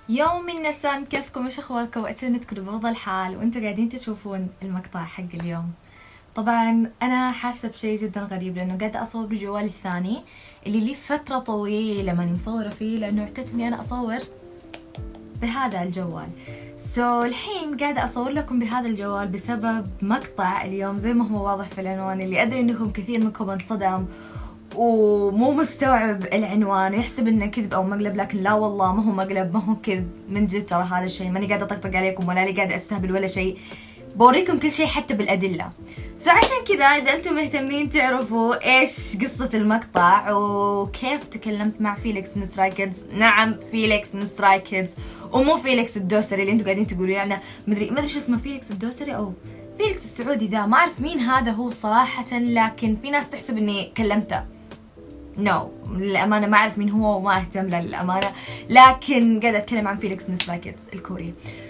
يوم من نسام، كيفكم؟ ايش اخباركم؟ اتمنى تكونوا بافضل حال وانتم قاعدين تشوفون المقطع حق اليوم. طبعا انا حاسه بشيء جدا غريب لانه قاعده اصور بجوالي الثاني اللي لي فتره طويله ماني مصوره فيه، لانه اعتدت اني انا اصور بهذا الجوال. الحين قاعده اصور لكم بهذا الجوال بسبب مقطع اليوم زي ما هو واضح في العنوان، اللي ادري انكم كثير منكم انصدم ومو مستوعب العنوان ويحسب انه كذب او مقلب، لكن لا والله ما هو مقلب، ما هو كذب، من جد ترى هذا الشيء ماني قاعده اطقطق عليكم ولا لي قاعده استهبل ولا شيء، بوريكم كل شيء حتى بالادله. عشان كذا اذا انتم مهتمين تعرفوا ايش قصه المقطع وكيف تكلمت مع فيليكس من ستراي كيدز، نعم فيليكس من ستراي كيدز ومو فيليكس الدوسري اللي انتم قاعدين تقولوا يعني ما ادري شو اسمه، فيليكس الدوسري او فيليكس السعودي ذا، ما اعرف مين هذا هو صراحه، لكن في ناس تحسب اني كلمته. للأمانة ما أعرف مين هو وما أهتم له للأمانة، لكن قاعدة أتكلم عن فيليكس من ستراي كيدز الكوري.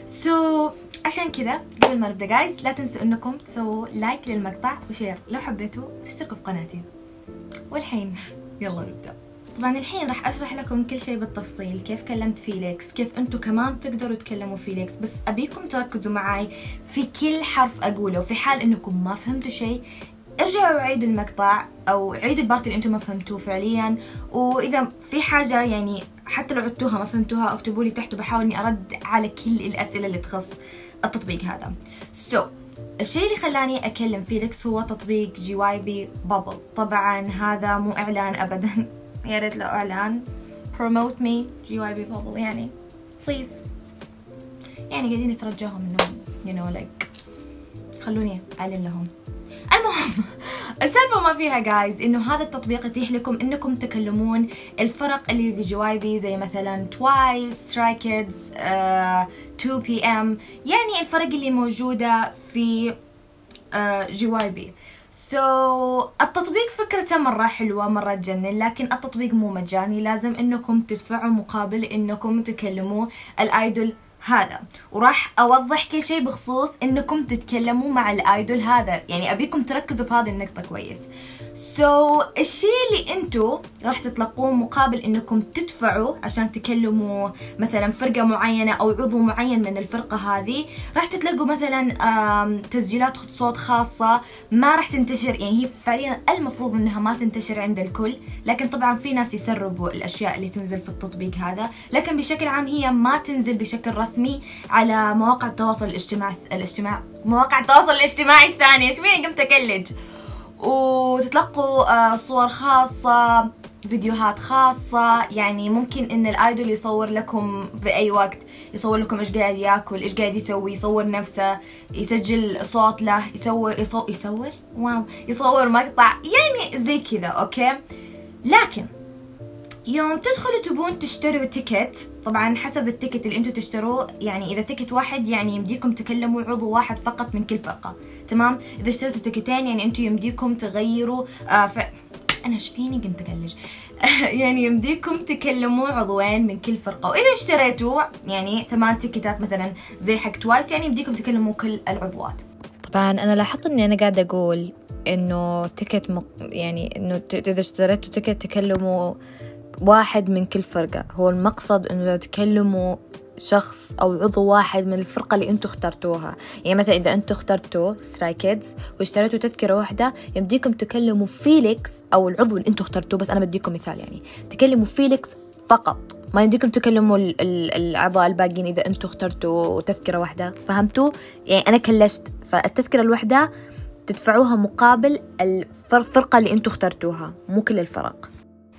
عشان كذا قبل ما نبدأ جايز لا تنسوا أنكم تسووا لايك للمقطع وشير لو حبيتوا، وتشتركوا في قناتي. والحين يلا نبدأ. طبعا الحين راح أشرح لكم كل شيء بالتفصيل، كيف كلمت فيليكس، كيف أنتوا كمان تقدروا تكلموا فيليكس، بس أبيكم تركزوا معي في كل حرف أقوله، وفي حال أنكم ما فهمتوا شيء ارجعوا وعيدوا المقطع او عيدوا البارت اللي انتم ما فهمتوه فعليا، واذا في حاجه يعني حتى لو عدتوها ما فهمتوها اكتبوا لي تحت وبحاول اني ارد على كل الاسئله اللي تخص التطبيق هذا. الشيء اللي خلاني اكلم فيليكس هو تطبيق جي واي بي بابل. طبعا هذا مو اعلان ابدا يا ريت لو اعلان، promote me جي واي بي بابل يعني بليز، يعني قاعدين يترجاهم انهم like خلوني اعلن لهم. المهم السالفة ما فيها جايز انه هذا التطبيق يتيح لكم انكم تكلمون الفرق اللي في جي واي بي، زي مثلا توايس، ستراي كيدز، 2 بي ام، يعني الفرق اللي موجودة في جي واي بي. التطبيق فكرته مرة حلوة مرة تجنن، لكن التطبيق مو مجاني، لازم انكم تدفعوا مقابل انكم تكلموا الايدول هذا، وراح اوضح كل شيء بخصوص انكم تتكلموا مع الايدول هذا، يعني ابيكم تركزوا في هذه النقطة كويس. الشيء اللي انتو راح تتلقوه مقابل انكم تدفعوا عشان تكلموا مثلا فرقة معينة او عضو معين من الفرقة هذه، راح تتلقوا مثلا تسجيلات صوت خاصة ما راح تنتشر، يعني هي فعليا المفروض انها ما تنتشر عند الكل، لكن طبعا في ناس يسربوا الاشياء اللي تنزل في التطبيق هذا، لكن بشكل عام هي ما تنزل بشكل رسمي على مواقع التواصل مواقع التواصل الاجتماعي الثانية. ايش فيني قمت اكلج؟ وتتلقوا صور خاصة، فيديوهات خاصة، يعني ممكن ان الايدول يصور لكم بأي وقت، يصور لكم ايش قاعد ياكل، ايش قاعد يسوي، يصور نفسه، يسجل صوت له، يصور مقطع، يعني زي كذا. اوكي، لكن يوم تدخلوا تبون تشتروا تيكت، طبعا حسب التيكت اللي انتوا تشتروه، يعني اذا تيكت واحد يعني يمديكم تكلموا عضو واحد فقط من كل فرقة، تمام؟ اذا اشتريتوا تيكتين يعني انتوا يمديكم تغيروا انا ايش فيني قمت اكلج يعني يمديكم تكلموا عضوين من كل فرقة، واذا اشتريتوا يعني 8 تيكتات مثلا زي حق توايس، يعني يمديكم تكلموا كل العضوات. طبعا انا لاحظت اني انا قاعدة اقول انه تيكت يعني انه اذا اشتريتوا تيكت تكلموا واحد من كل فرقة، هو المقصد انه تكلموا شخص او عضو واحد من الفرقة اللي انتوا اخترتوها. يعني مثلا اذا انتوا اخترتوا ستراي كيدز واشتريتوا تذكرة واحدة، يمديكم تكلموا فيليكس او العضو اللي انتوا اخترتوه، بس انا بديكم مثال، يعني تكلموا فيليكس فقط، ما يمديكم تكلموا الاعضاء الباقيين اذا انتوا اخترتوا تذكرة واحدة. فهمتوا؟ يعني انا كلشت، فالتذكرة الواحدة تدفعوها مقابل الفرقة اللي انتوا اخترتوها، مو كل الفرق.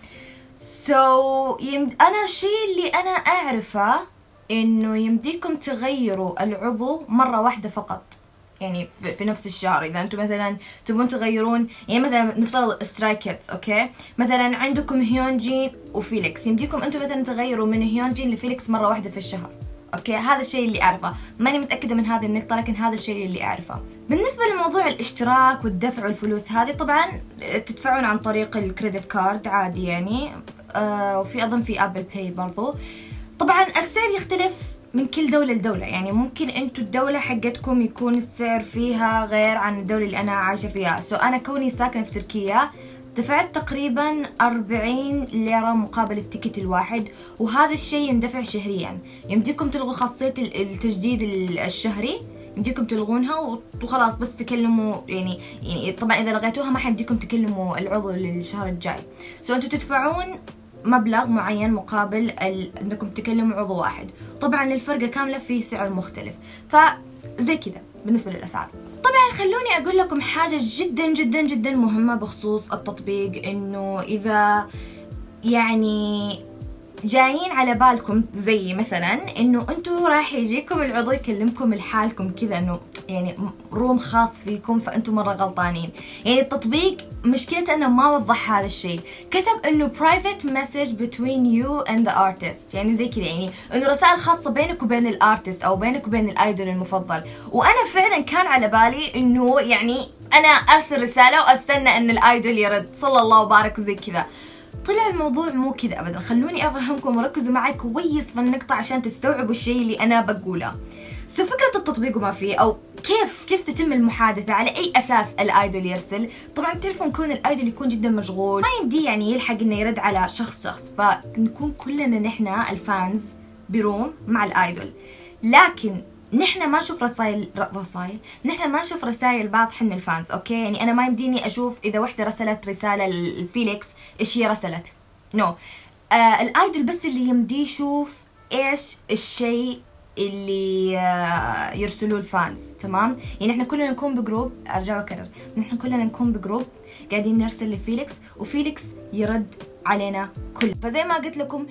أنا الشيء اللي أنا أعرفه إنه يمديكم تغيروا العضو مرة واحدة فقط، يعني في نفس الشهر. إذا أنتم مثلا تبون تغيرون، يعني مثلا نفترض ستراي كيدز، أوكي، مثلا عندكم هيونجين وفيليكس، يمديكم أنتم مثلا تغيروا من هيونجين لفيليكس مرة واحدة في الشهر. اوكي، هذا الشيء اللي اعرفه، ماني متاكده من هذه النقطه، لكن هذا الشيء اللي اعرفه. بالنسبه لموضوع الاشتراك والدفع والفلوس هذه، طبعا تدفعون عن طريق الكريدت كارد عادي يعني، وفي اظن في ابل باي برضو. طبعا السعر يختلف من كل دولة لدولة، يعني ممكن انتو الدولة حقتكم يكون السعر فيها غير عن الدولة اللي انا عايشة فيها. انا كوني ساكنة في تركيا، دفعت تقريبا 40 ليرة مقابل التيكت الواحد، وهذا الشيء يندفع شهريا. يمديكم تلغوا خاصية التجديد الشهري، يمديكم تلغونها وخلاص بس تكلموا يعني طبعا اذا لغيتوها ما حيمديكم تكلموا العضو للشهر الجاي. انتوا تدفعون مبلغ معين مقابل انكم تكلموا عضو واحد. طبعا للفرقة كاملة في سعر مختلف، فزي كذا بالنسبة للأسعار. طبعا خلوني أقول لكم حاجة جدا جدا جدا مهمة بخصوص التطبيق، إنه إذا يعني جايين على بالكم زي مثلا إنه أنتوا راح يجيكم العضو يكلمكم لحالكم كذا، إنه يعني روم خاص فيكم، فأنتوا مرة غلطانين. يعني التطبيق مشكلته إنه ما وضح هذا الشيء، كتب إنه private message between you and the artist، يعني زي كذا، يعني إنه رسائل خاصة بينك وبين الارتست أو بينك وبين الايدول المفضل. وأنا فعلا كان على بالي إنه يعني أنا أرسل رسالة وأستنى إن الايدول يرد صلى الله وبارك وزي كذا. طلع الموضوع مو كذا ابدا. خلوني افهمكم وركزوا معي كويس في النقطة عشان تستوعبوا الشيء اللي انا بقوله. فكرة التطبيق وما فيه، او كيف تتم المحادثة، على اي اساس الايدول يرسل. طبعا تعرفون كون الايدول يكون جدا مشغول، ما يمدي يعني يلحق انه يرد على شخص، فنكون كلنا نحن الفانز بروم مع الايدول، لكن نحن ما نشوف رسائل نحن ما نشوف رسائل بعض حنا الفانز. اوكي، يعني انا ما يمديني اشوف اذا وحده رسلت رساله لفيليكس ايش هي رسلت، نو. الايدول بس اللي يمدي يشوف ايش الشيء اللي يرسلوه الفانز. تمام، يعني احنا كلنا نكون بجروب، ارجع واكرر، نحن كلنا نكون بجروب قاعدين نرسل لفيليكس وفيليكس يرد علينا كل. فزي ما قلت لكم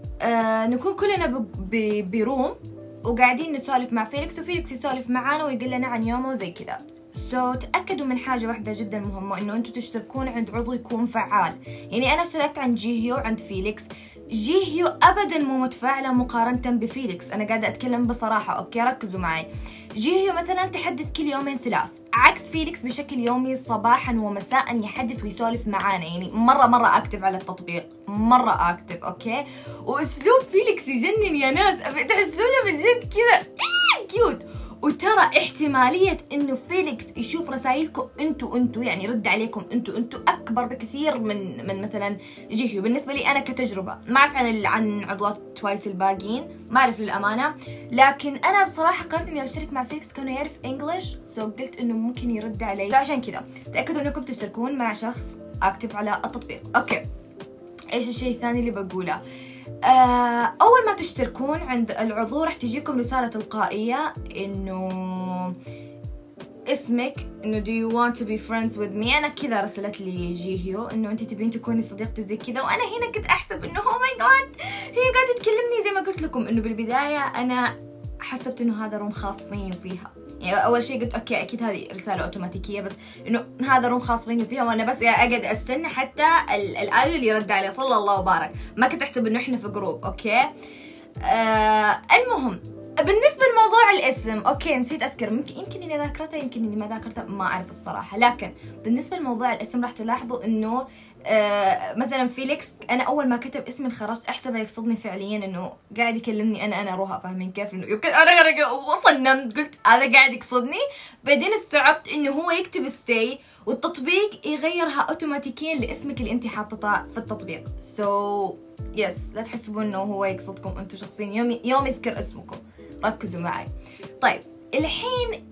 نكون كلنا بروم وقاعدين نسولف مع فيليكس، وفيليكس يسولف معانا ويقول لنا عن يومه وزي كذا. تأكدوا من حاجة واحدة جدا مهمة، انه انتوا تشتركون عند عضو يكون فعال. يعني انا اشتركت عند جيهيو عند فيليكس، جيهيو ابدا مو متفاعلة مقارنة بفيليكس. انا قاعدة اتكلم بصراحة، اوكي ركزوا معي. جيهيو مثلا تحدث كل يومين ثلاث، عكس فيليكس بشكل يومي صباحا ومساء يحدث ويسولف معانا. يعني مرة اكتف على التطبيق، مرة اكتف. اوكي، واسلوب فيليكس يجنن يا ناس، تحسونه من جد كذا كيوت. وترى احتمالية انه فيليكس يشوف رسائلكم انتوا يعني يرد عليكم انتوا اكبر بكثير من مثلا جيهيو. بالنسبة لي انا كتجربة، ما اعرف عن عضوات توايس الباقيين، ما اعرف للامانة، لكن انا بصراحة قررت اني اشترك مع فيليكس كونه يعرف انجلش، قلت انه ممكن يرد علي. فعشان كذا تأكدوا انكم تشتركون مع شخص اكتف على التطبيق. اوكي، ايش الشيء الثاني اللي بقوله؟ اول ما تشتركون عند العضو راح تجيكم رسالة تلقائية انه اسمك، انه do you want to be friends with me. انا كذا رسلت لي جيهيو انه انت تبين تكوني صديقتي وزي كذا، وانا هنا كنت احسب انه oh my god هي قاعدة تكلمني. زي ما قلت لكم انه بالبداية انا حسبت انه هذا روم خاص فيني وفيها. يعني اول شيء قلت اوكي اكيد هذه رساله اوتوماتيكيه، بس انه هذا روم خاص فيني وفيها، وانا بس اقعد استنى حتى الايدول يرد علي صلى الله وبارك. ما كنت احسب انه احنا في جروب. اوكي، المهم بالنسبه لموضوع الاسم، اوكي نسيت اذكر، يمكن اني ذاكرته يمكن اني ما ذاكرته، ما اعرف الصراحه. لكن بالنسبه لموضوع الاسم راح تلاحظوا انه مثلا فيليكس انا اول ما كتب اسمي خرجت احسبه يقصدني فعليا انه قاعد يكلمني انا روها، فاهمين كيف؟ انه انا وصلت قلت هذا قاعد يقصدني. بعدين استوعبت انه هو يكتب ستي والتطبيق يغيرها اوتوماتيكيا لاسمك اللي انت حاطته في التطبيق. يس، لا تحسبوا انه هو يقصدكم انتم شخصيا، يوم يذكر اسمكم. ركزوا معي. طيب الحين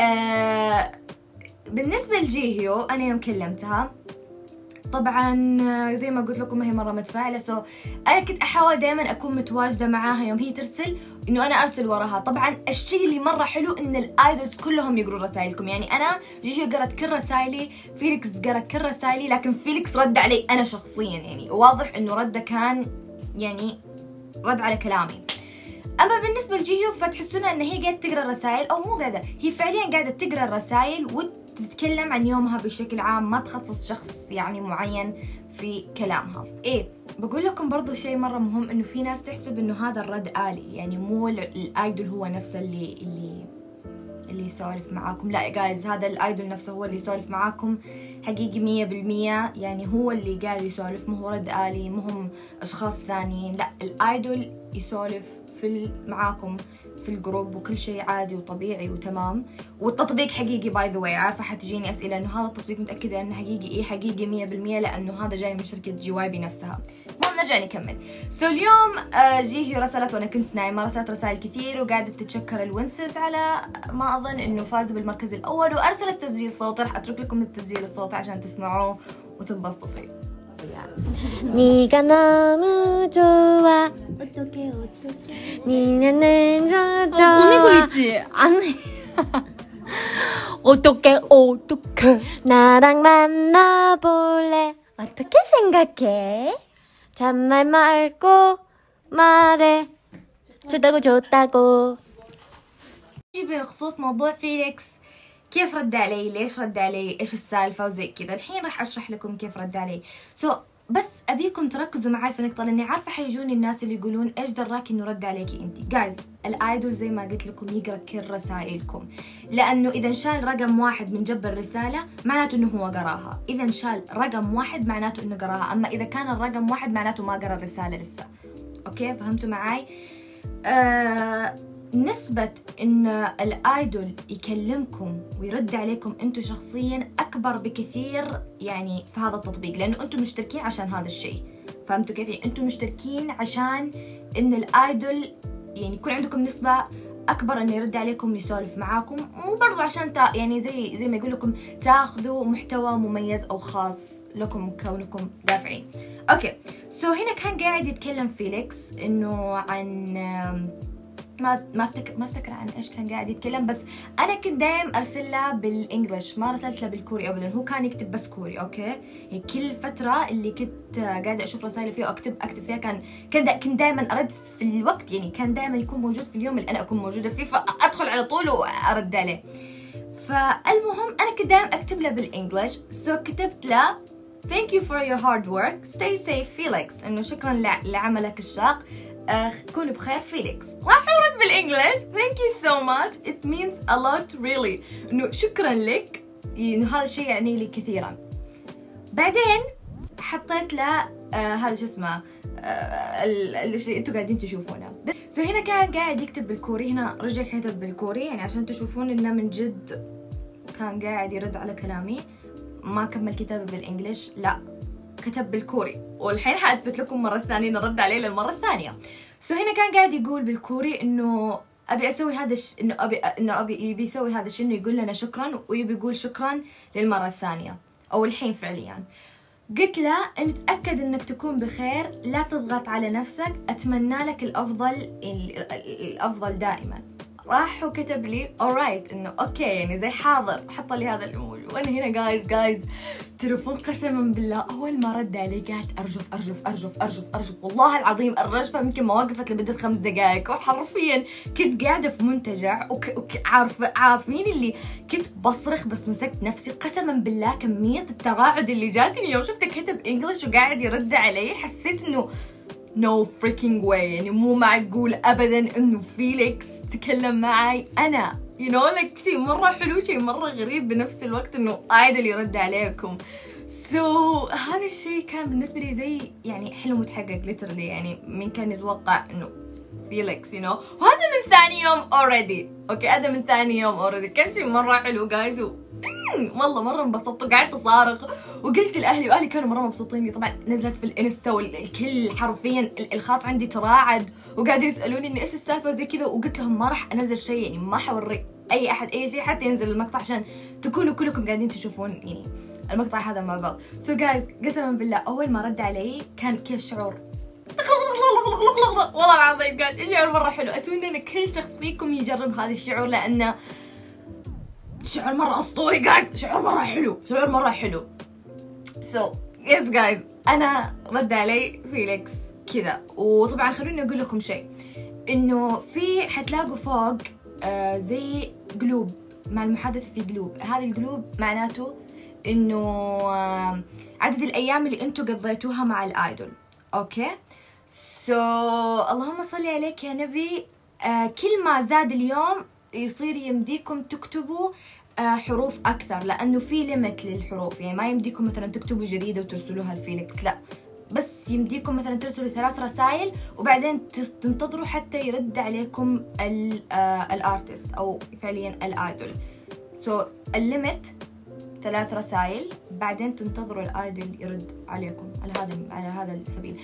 بالنسبة لجيهيو انا يوم كلمتها طبعا زي ما قلت لكم هي مرة متفاعلة، انا كنت احاول دائما اكون متواجدة معاها يوم هي ترسل، انه انا ارسل وراها. طبعا الشيء اللي مرة حلو ان الايدولز كلهم يقروا رسائلكم. يعني انا جيهيو قرأت كل رسائلي، فيليكس قرأ كل رسائلي، لكن فيليكس رد علي انا شخصيا، يعني واضح انه رده كان يعني رد على كلامي. اما بالنسبة لجيهيو فتحسونها ان هي قاعدة تقرأ الرسائل، او مو قاعدة، هي فعليا قاعدة تقرأ الرسائل تتكلم عن يومها بشكل عام، ما تخصص شخص يعني معين في كلامها. بقول لكم برضو شيء مرة مهم، انه في ناس تحسب انه هذا الرد آلي، يعني مو الايدول هو نفسه اللي يسولف معاكم. لا جايز، هذا الايدول نفسه هو اللي يسولف معاكم حقيقي 100%. يعني هو اللي قاعد يسولف، مو هو رد آلي، مو هم اشخاص ثانيين. لا، الايدول يسولف معاكم في الجروب وكل شيء عادي وطبيعي وتمام، والتطبيق حقيقي باي ذا واي. عارفه حتجيني اسئله انه هذا التطبيق متاكده انه حقيقي؟ ايه حقيقي 100%، لانه هذا جاي من شركه جي واي بي نفسها. المهم نرجع نكمل. اليوم هي رسلت وانا كنت نايمه، رسلت رسائل كثير وقاعده تتشكر الونسز على ما اظن انه فازوا بالمركز الاول، وارسلت تسجيل صوتي. راح اترك لكم التسجيل الصوتي عشان تسمعوه وتنبسطوا فيه. 네가 너무 좋아. 어떡해. 니는 좋아. 보내고 있지? 아니. 어떡해. 나랑 만나볼래? 어떻게 생각해? 잔말 말고 말해. 좋다고. بخصوص موضوع فيليكس، كيف رد علي، ليش رد علي، ايش السالفه وزي كذا. الحين راح اشرح لكم كيف رد علي. بس ابيكم تركزوا معي في نقطه، لاني عارفه حيجوني الناس اللي يقولون ايش دراكي انه رد عليكي انت. جايز، الايدول زي ما قلت لكم يقرا كل رسائلكم، لانه اذا شال رقم واحد من جنب الرساله معناته انه هو قراها. اذا شال رقم واحد معناته انه قراها، اما اذا كان الرقم واحد معناته ما قرا الرساله لسه. اوكي، فهمتوا معي؟ نسبة إن الآيدول يكلمكم ويرد عليكم أنتوا شخصيا أكبر بكثير يعني في هذا التطبيق، لأنه أنتوا مشتركين عشان هذا الشيء. فهمتوا كيف؟ يعني أنتوا مشتركين عشان إن الآيدول يعني يكون عندكم نسبة أكبر إنه يرد عليكم ويسولف معاكم، وبرضه عشان يعني زي ما يقول لكم تاخذوا محتوى مميز أو خاص لكم كونكم دافعين. أوكي، هنا كان قاعد يتكلم فيليكس إنه عن ما افتكر عن ايش كان قاعد يتكلم، بس انا كنت دايم ارسل له بالانجلش، ما رسلت له بالكوري ابدا. هو كان يكتب بس كوري. اوكي، يعني كل فتره اللي كنت قاعده اشوف رسائل فيه واكتب فيها كنت دائما ارد في الوقت، يعني كان دائما يكون موجود في اليوم اللي انا اكون موجوده فيه، فادخل على طول وارد عليه. فالمهم انا كنت دائما اكتب له بالانجلش. كتبت له thank you for your hard work, stay safe Felix، انه شكرا لعملك الشاق، كون بخير فيليكس. راح يرد بالانجلش thank you so much it means a lot really، انه شكرا لك، انه هذا الشيء يعني لي كثيرا. بعدين حطيت له هذا شو اسمه اللي انتوا قاعدين تشوفونه. هنا كان قاعد يكتب بالكوري، هنا رجع كتب بالكوري يعني عشان تشوفون انه من جد كان قاعد يرد على كلامي، ما كمل كتابه بالانجلش، لا كتب بالكوري. والحين حاثبت لكم مرة ثانية نرد عليه للمرة الثانية. هنا كان قاعد يقول بالكوري انه ابي اسوي هذا يبي يسوي هذا الشيء، انه يقول لنا شكرا، ويبي يقول شكرا للمرة الثانية او الحين فعليا. قلت له انه تأكد انك تكون بخير، لا تضغط على نفسك، اتمنى لك الافضل دائما. راح وكتب لي alright، انه اوكي يعني زي حاضر، حط لي هذا الايموجي. وانا هنا جايز تلفون قسما بالله اول ما رد علي قعدت ارجف والله العظيم. الرجفه يمكن ما وقفت لمده 5 دقائق، وحرفيا كنت قاعده في منتجع عارفين اللي كنت بصرخ، بس مسكت نفسي قسما بالله. كميه التراعد اللي جاتني يوم شفته كتب انجلش وقاعد يرد علي، حسيت انه no freaking way، يعني مو معقول ابدا انه فيليكس تكلم معي انا، like شيء مره حلو، شيء مره غريب بنفس الوقت انه ايدل يرد عليكم. هذا الشيء كان بالنسبه لي زي يعني حلم متحقق literally، يعني مين كان يتوقع انه فيليكس وهذا من ثاني يوم already. اوكي، هذا من ثاني يوم already، كان شيء مره حلو جايز، والله مره انبسطت وقعدت اصارخ وقلت لاهلي، واهلي كانوا مره مبسوطين لي. طبعا نزلت في الانستا والكل حرفيا الخاص عندي تراعد وقاعدوا يسالوني اني ايش السالفه وزي كذا، وقلت لهم ما راح انزل شيء، يعني ما حوري اي احد اي شيء حتى ينزل المقطع عشان تكونوا كلكم قاعدين تشوفون يعني المقطع هذا مع بعض. جايز قسما بالله اول ما رد علي كان كيف شعور والله العظيم كان شعور مره حلو. اتمنى ان كل شخص فيكم يجرب هذا الشعور، لانه شعور مرة أسطوري جايز، شعور مرة حلو. yes guys، أنا رد علي فيليكس كذا. وطبعا خلوني أقول لكم شيء، إنه حتلاقوا فوق زي قلوب مع المحادثة، في قلوب. هذه القلوب معناته إنه عدد الأيام اللي أنتوا قضيتوها مع الآيدول. أوكي، اللهم صل عليك يا نبي. كل ما زاد اليوم يصير يمديكم تكتبوا حروف أكثر، لأنه في ليميت للحروف، يعني ما يمديكم مثلا تكتبوا جريدة وترسلوها لفيليكس، لا، بس بس يمديكم مثلا ترسلوا 3 رسائل وبعدين تنتظروا حتى يرد عليكم الارتست او فعليا الايدول. سو الليمت 3 رسائل، بعدين تنتظروا الايدول يرد عليكم على هذا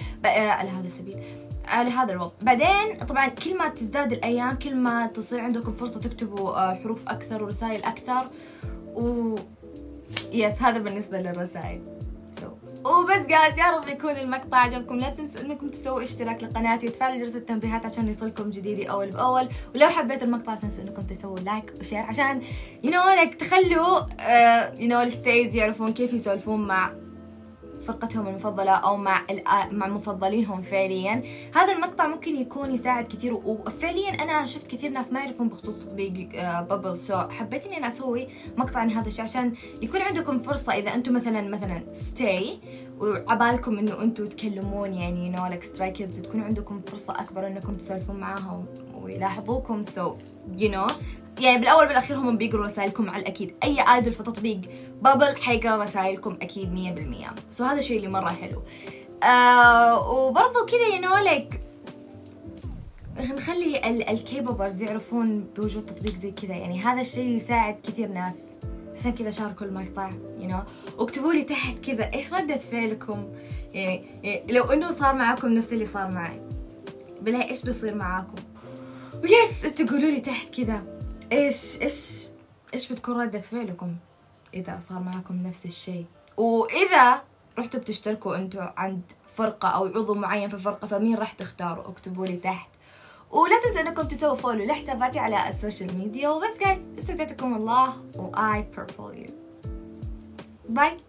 الوضع. بعدين طبعا كل ما تزداد الايام كل ما تصير عندكم فرصة تكتبوا حروف اكثر ورسائل اكثر يس هذا بالنسبة للرسائل. وبس جايز، يا رب يكون المقطع عجبكم. لا تنسوا انكم تسووا اشتراك لقناتي وتفعلوا جرس التنبيهات عشان يوصلكم جديدي اول باول. ولو حبيتوا المقطع لا تنسوا انكم تسووا لايك وشير عشان تخلوا الستيز يعرفون كيف يسولفون مع فرقتهم المفضلة او مع مفضلينهم فعليا. هذا المقطع ممكن يكون يساعد كثير، وفعليا انا شفت كثير ناس ما يعرفون بخصوص تطبيق بابل. سو حبيت اني انا اسوي مقطع عن هذا الشيء عشان يكون عندكم فرصة اذا انتم مثلا ستي وعبالكم انه انتم تكلمون like Stray Kids، تكون عندكم فرصة اكبر انكم تسولفون معاهم ويلاحظوكم. يعني بالاول بالاخير هم بيقروا رسائلكم على الاكيد. اي ايدول في تطبيق بابل حيقرا رسائلكم اكيد 100%. هذا الشيء اللي مره حلو. وبرضه كذا نخلي الكيبوبرز يعرفون بوجود تطبيق زي كذا. يعني هذا الشيء يساعد كثير ناس، عشان كذا شاركوا المقطع واكتبوا لي تحت كذا ايش ردة فعلكم. يعني لو انه صار معاكم نفس اللي صار معي بالله ايش بيصير معاكم. ويس تقولوا لي تحت كذا ايش بتكون ردة فعلكم اذا صار معاكم نفس الشيء. واذا رحتوا بتشتركوا انتوا عند فرقة او عضو معين في الفرقة فمين راح تختاروا؟ اكتبوا لي تحت. ولا تنسوا انكم تسووا فولو لحساباتي على السوشيال ميديا. وبس جايز، استودعكم الله و I purple you. باي.